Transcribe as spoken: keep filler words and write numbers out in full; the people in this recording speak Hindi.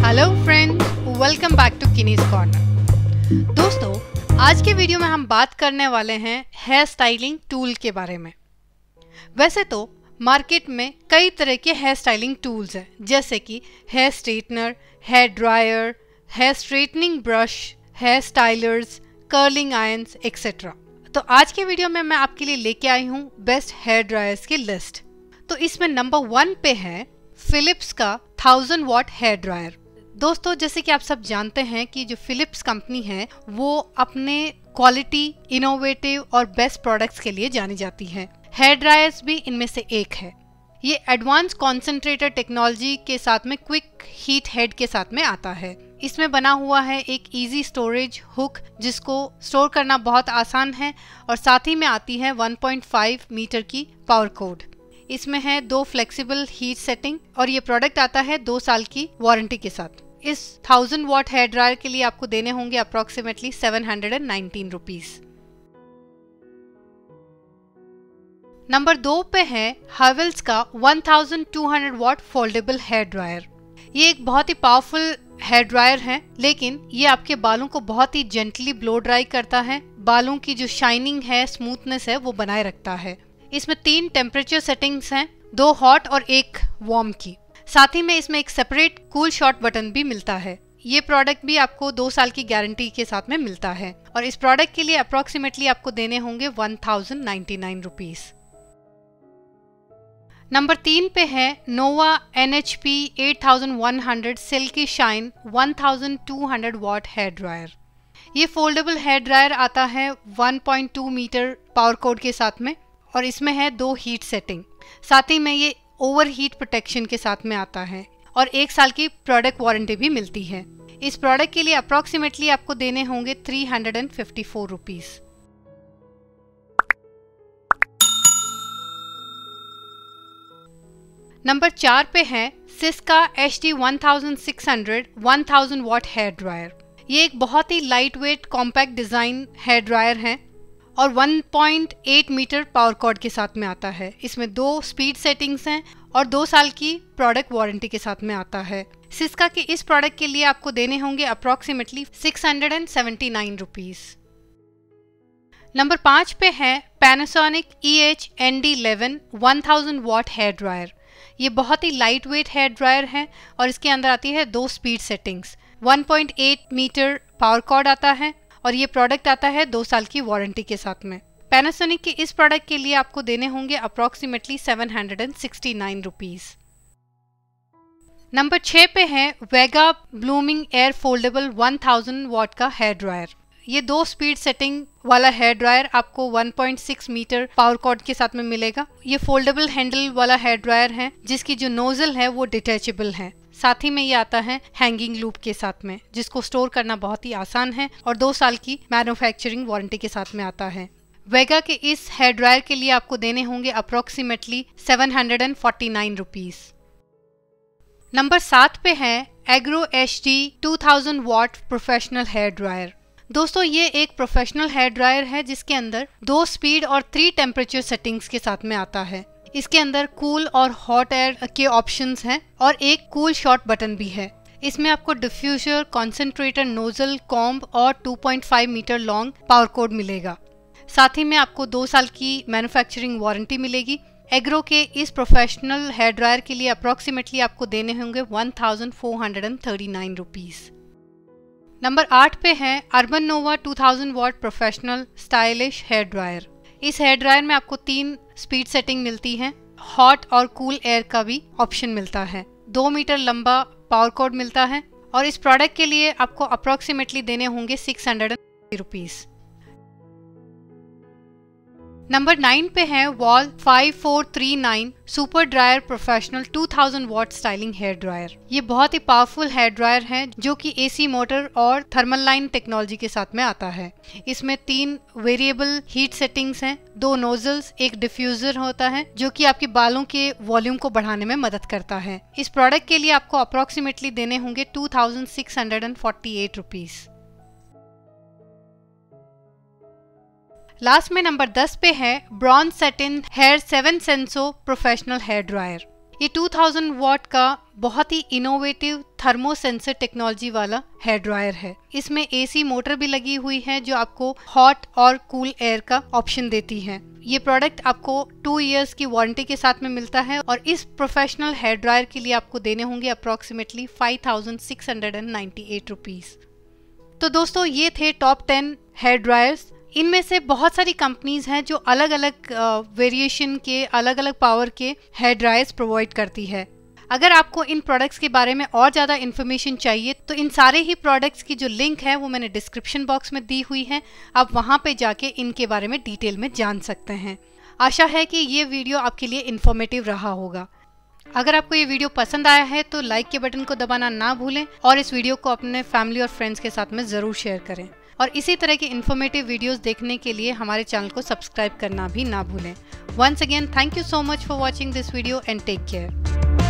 Hello friends, welcome back to Kinni's corner. दोस्तों, आज के वीडियो में हम बात करने वाले हैं हेयर स्टाइलिंग टूल के बारे में। वैसे तो मार्केट में कई तरह के हेयर स्टाइलिंग टूल्स हैं, जैसे कि hair straightener, hair dryer, hair straightening brush, hair stylers, curling irons etcetera. तो आज के वीडियो में मैं आपके लिए लेके आई हूँ बेस्ट हेयर ड्रायर्स की लिस्ट। तो इसमें नंबर वन पे है फिलिप्स का थाउजेंड वॉट हेयर ड्रायर। दोस्तों, जैसे कि आप सब जानते हैं कि जो फिलिप्स कंपनी है वो अपने क्वालिटी, इनोवेटिव और बेस्ट प्रोडक्ट्स के लिए जानी जाती है। हेयर ड्रायर्स भी इनमें से एक है। ये एडवांस कॉन्सेंट्रेटेड टेक्नोलॉजी के साथ में क्विक हीट हेड के साथ में आता है। इसमें बना हुआ है एक इजी स्टोरेज हुक जिसको स्टोर करना बहुत आसान है, और साथ ही में आती है वन पॉइंट फाइव मीटर की पावर कोड। इसमें है दो फ्लेक्सिबल हीट सेटिंग, और ये प्रोडक्ट आता है दो साल की वारंटी के साथ। इस थाउजेंड वॉट हेयर ड्रायर के लिए आपको देने होंगे approximately seven hundred and nineteen rupees. Number दो पे है हावेल्स का one thousand two hundred watt foldable hair dryer. ये एक बहुत ही पावरफुल हेयर ड्रायर है, लेकिन ये आपके बालों को बहुत ही जेंटली ब्लो ड्राई करता है। बालों की जो शाइनिंग है, स्मूथनेस है, वो बनाए रखता है। इसमें तीन टेम्परेचर सेटिंग्स हैं, दो हॉट और एक वार्म की। साथ ही में इसमें एक सेपरेट कूल शॉट बटन भी मिलता है। ये प्रोडक्ट भी आपको दो साल की गारंटी के साथ में मिलता है, और इस प्रोडक्ट के लिए अप्रोक्सीमेटली आपको देने होंगे one thousand ninety nine rupees. Number तीन पे है Nova N H P eight thousand one hundred silky shine one thousand two hundred watt hair dryer. ये फोल्डेबल हेयर ड्रायर आता है one point two metre power cord के साथ में, और इसमें है दो हीट सेटिंग। साथ ही में ये ओवर हीट प्रोटेक्शन के साथ में आता है, और एक साल की प्रोडक्ट वारंटी भी मिलती है। इस प्रोडक्ट के लिए अप्रोक्सीमेटली आपको देने होंगे three hundred and fifty four rupees. Number चार पे है Syska H D one thousand six hundred one thousand watt hair dryer. ये एक बहुत ही light weight compact design hair dryer है, और one point eight metre power cord के साथ में आता है। इसमें दो स्पीड सेटिंग्स हैं, और दो साल की प्रोडक्ट वारंटी के साथ में आता है। सिस्का के इस प्रोडक्ट के लिए आपको देने होंगे approximately six hundred and seventy nine rupees. Number पाँच पे है Panasonic E H N D eleven one thousand watt hair dryer. ये बहुत ही लाइट वेट हेयर ड्रायर है, और इसके अंदर आती है दो speed settings, one point eight metre power cord आता है, और ये प्रोडक्ट आता है दो साल की वारंटी के साथ में। पैनासोनिक के इस प्रोडक्ट के लिए आपको देने होंगे approximately seven hundred and sixty nine rupees. Number छह पे है Vega blooming air foldable one thousand watt का हेयर ड्रायर। ये दो स्पीड सेटिंग वाला हेयर ड्रायर आपको one point six metre power cord के साथ में मिलेगा। ये फोल्डेबल हैंडल वाला हेयर ड्रायर है, जिसकी जो नोजल है वो डिटैचेबल है। साथ ही में ये आता है हैंगिंग लूप के साथ में, जिसको स्टोर करना बहुत ही आसान है, और दो साल की मैन्युफैक्चरिंग वारंटी के साथ में आता है। वेगा के इस हेयर ड्रायर के लिए आपको देने होंगे approximately seven hundred and forty nine rupees. Number सात पे है Agaro H D two thousand watt professional hair dryer. दोस्तों, ये एक प्रोफेशनल हेयर ड्रायर है जिसके अंदर दो स्पीड और थ्री टेम्परेचर सेटिंग्स के साथ में आता है। इसके अंदर कूल और हॉट एयर के ऑप्शंस हैं, और एक कूल शॉट बटन भी है। इसमें आपको डिफ्यूजर, कॉन्सेंट्रेटर, नोजल, कॉम्ब और two point five metre long power cord मिलेगा। साथ ही में आपको दो साल की मैन्युफैक्चरिंग वारंटी मिलेगी। एग्रो के इस प्रोफेशनल हेयर ड्रायर के लिए अप्रोक्सीमेटली आपको देने होंगे one thousand four hundred and thirty nine rupees. Number आठ पे है Urban Nova two thousand watt professional stylish hair dryer. इस हेयर ड्रायर में आपको तीन स्पीड सेटिंग मिलती है, हॉट और कूल एयर का भी ऑप्शन मिलता है, दो मीटर लंबा पावर कोड मिलता है, और इस प्रोडक्ट के लिए आपको अप्रोक्सीमेटली देने होंगे six hundred rupees. Number nine पे है Wahl five four three nine super dryer professional two thousand watt styling hair dryer. ये बहुत ही पावरफुल हेयर ड्रायर है, जो कि एसी मोटर और थर्मल लाइन टेक्नोलॉजी के साथ में आता है। इसमें तीन वेरिएबल हीट सेटिंग्स हैं, दो नोजल्स, एक डिफ्यूजर होता है जो कि आपके बालों के वॉल्यूम को बढ़ाने में मदद करता है। इस प्रोडक्ट के लिए आपको अप्रोक्सीमेटली देने होंगे two thousand six hundred and forty eight rupees. Last में नंबर दस पे है Braun Satin Hair seven Senso professional hair dryer. ये टू थाउज़ेंड वॉट का बहुत ही इनोवेटिव थर्मो सेंसर टेक्नोलॉजी वाला हेयर ड्रायर है। इसमें एसी मोटर भी लगी हुई है जो आपको हॉट और कूल एयर का ऑप्शन देती है। ये प्रोडक्ट आपको टू इयर्स की वारंटी के साथ में मिलता है और इस प्रोफेशनल हेयर ड्रायर के लिए आपको देने होंगे approximately five thousand six hundred ninety eight rupees. तो दोस्तों ये थे टॉप टेन हेयर ड्रायर्स। इनमें से बहुत सारी कंपनीज हैं जो अलग अलग वेरिएशन के, अलग अलग पावर के हेयर ड्रायर्स प्रोवाइड करती है। अगर आपको इन प्रोडक्ट्स के बारे में और ज़्यादा इन्फॉर्मेशन चाहिए तो इन सारे ही प्रोडक्ट्स की जो लिंक है वो मैंने डिस्क्रिप्शन बॉक्स में दी हुई है, आप वहाँ पे जाके इनके बारे में डिटेल में जान सकते हैं। आशा है कि ये वीडियो आपके लिए इन्फॉर्मेटिव रहा होगा। अगर आपको ये वीडियो पसंद आया है तो लाइक के बटन को दबाना ना भूलें और इस वीडियो को अपने फैमिली और फ्रेंड्स के साथ में ज़रूर शेयर करें। और इसी तरह के इन्फॉर्मेटिव वीडियोस देखने के लिए हमारे चैनल को सब्सक्राइब करना भी ना भूलें। Once again thank you so much for watching this video and take care.